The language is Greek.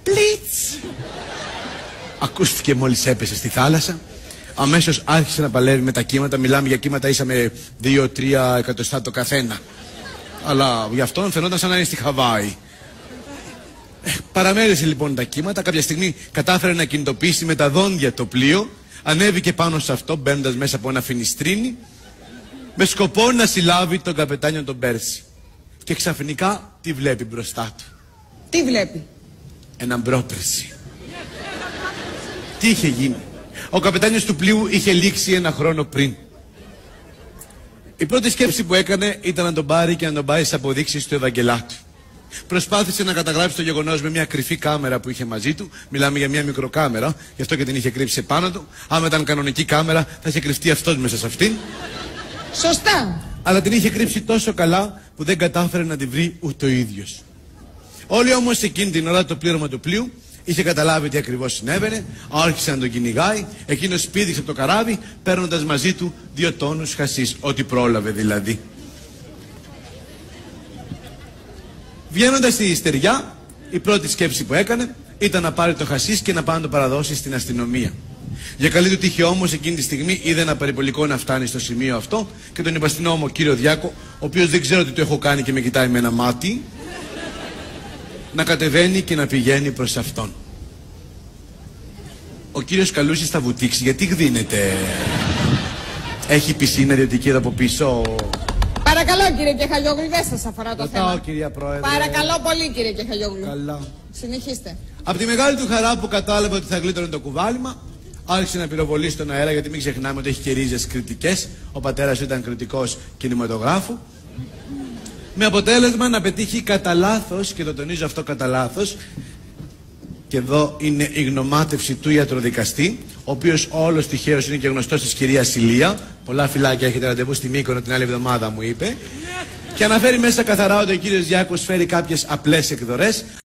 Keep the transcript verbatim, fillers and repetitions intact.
Πλίτς! Ακούστηκε μόλις έπεσε στη θάλασσα. Αμέσως άρχισε να παλεύει με τα κύματα. Μιλάμε για κύματα ίσα με δύο τρία εκατοστά το καθένα. Αλλά γι' αυτό φαινόταν σαν να είναι στη Χαβάη. Ε, παραμέρισε λοιπόν τα κύματα. Κάποια στιγμή κατάφερε να κινητοποιήσει με τα δόντια το πλοίο. Ανέβηκε πάνω σε αυτό, μπαίνοντας μέσα από ένα φινιστρίνι, με σκοπό να συλλάβει τον καπετάνιο τον Πέρση. Και ξαφνικά τι βλέπει μπροστά του? Τι βλέπει? Έναν πρόπερση. Τι είχε γίνει? Ο καπετάνιος του πλοίου είχε λήξει ένα χρόνο πριν. Η πρώτη σκέψη που έκανε ήταν να τον πάρει και να τον πάει στις αποδείξεις του Ευαγγελάτου. Προσπάθησε να καταγράψει το γεγονός με μια κρυφή κάμερα που είχε μαζί του. Μιλάμε για μια μικροκάμερα, γι' αυτό και την είχε κρύψει επάνω του. Άμα ήταν κανονική κάμερα, θα είχε κρυφτεί αυτός μέσα σε αυτήν. Σωστά. Αλλά την είχε κρύψει τόσο καλά που δεν κατάφερε να τη βρει ούτε ο ίδιος. Όλοι όμως εκείνη την ώρα το πλήρωμα του πλοίου είχε καταλάβει τι ακριβώς συνέβαινε, άρχισε να τον κυνηγάει, εκείνος πήδηξε από το καράβι, παίρνοντας μαζί του δύο τόνους χασίς, ό,τι πρόλαβε δηλαδή. Βγαίνοντας στη στεριά, η πρώτη σκέψη που έκανε ήταν να πάρει το χασίς και να πάει να το παραδώσει στην αστυνομία. Για καλή του τύχη όμως εκείνη τη στιγμή είδε ένα περιπολικό να φτάνει στο σημείο αυτό και τον υπαστηνόμο κύριο Διάκο, ο οποίος δεν ξέρω τι του έχω κάνει και με κοιτάει με ένα μάτι, να κατεβαίνει και να πηγαίνει προς αυτόν. Ο κύριος Καλούσης θα βουτήξει, γιατί γδίνεται? Έχει πισίνα ιδιωτική εδώ από πίσω? Παρακαλώ κύριε Κεχαγιόγλου, δεν σας αφορά το Ρωτάω, θέμα. κυρία Πρόεδρε. Παρακαλώ πολύ κύριε Κεχαγιόγλου. Καλά. Συνεχίστε. Από τη μεγάλη του χαρά που κατάλαβε ότι θα γλίτωνε το κουβάλιμα, άρχισε να πυροβολεί στον αέρα, γιατί μην ξεχνάμε ότι έχει και ρίζες κριτικές. Ο πατέρας του ήταν κριτικός κινηματογράφου. Με αποτέλεσμα να πετύχει κατά λάθος, και το τονίζω αυτό κατά λάθος, και εδώ είναι η γνωμάτευση του ιατροδικαστή, ο οποίος όλος τυχαίως είναι και γνωστός της κυρίας Ηλία. Πολλά φυλάκια, έχετε ραντεβού στη Μύκονο την άλλη εβδομάδα, μου είπε. Και αναφέρει μέσα καθαρά ότι ο κύριος Διάκος φέρει κάποιες απλές εκδορές.